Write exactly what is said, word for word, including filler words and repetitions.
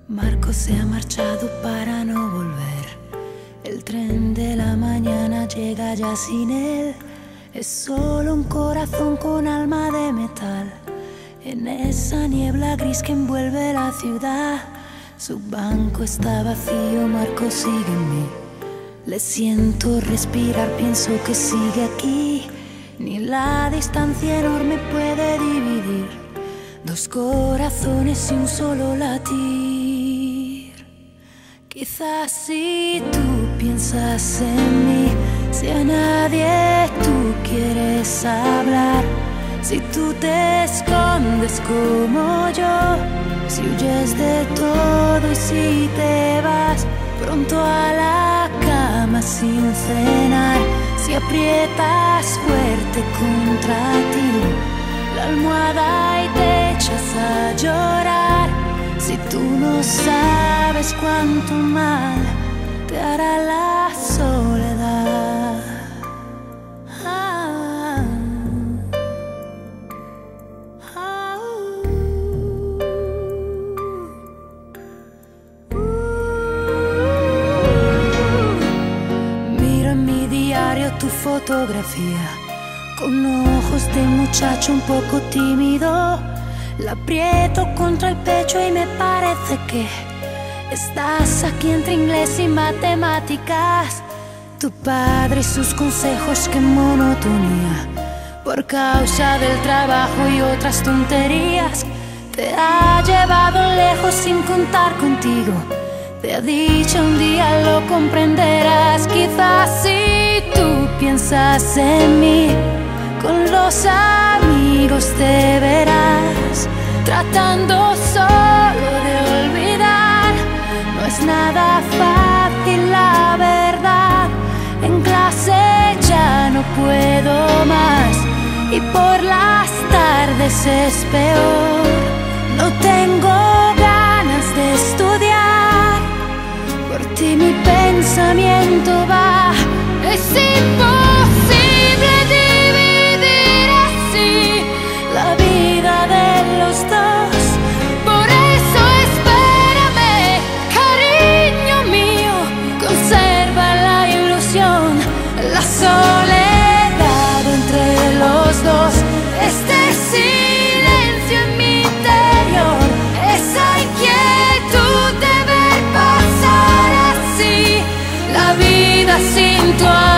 Marco se ha marchado para no volver. El tren de la mañana llega ya sin él. Es solo un corazón con alma de metal. En esa niebla gris que envuelve la ciudad, su banco está vacío, Marco sigue en mí. Le siento respirar, pienso que sigue aquí. Ni la distancia enorme puede dividir dos corazones y un solo latir. Quizás si tú piensas en mí, si a nadie tú quieres hablar, si tú te escondes como yo, si huyes de todo y si te vas pronto a la cama sin cenar, si aprietas fuerte contra ti la almohada y te echas a llorar, si tú no sabes cuánto mal te hará la soledad. Ah, ah, uh, uh. Miro en mi diario tu fotografía, con ojos de muchacho un poco tímido. La aprieto contra el pecho y me parece que estás aquí entre inglés y matemáticas. Tu padre y sus consejos, qué monotonía. Por causa del trabajo y otras tonterías, te ha llevado lejos sin contar contigo. Te ha dicho un día lo comprenderás. Quizás si tú piensas en mí, con los amigos te verás tratando solo de olvidar. No es nada fácil, la verdad. En clase ya no puedo más y por las tardes es peor. No tengo ganas de estudiar, por ti mi pensamiento va. Es imposible dividir así la vida de los dos. Por eso espérame, cariño mío, conserva la ilusión, la soledad entre los dos. Este silencio en mi interior, esa inquietud de ver pasar así la vida sin tu amor.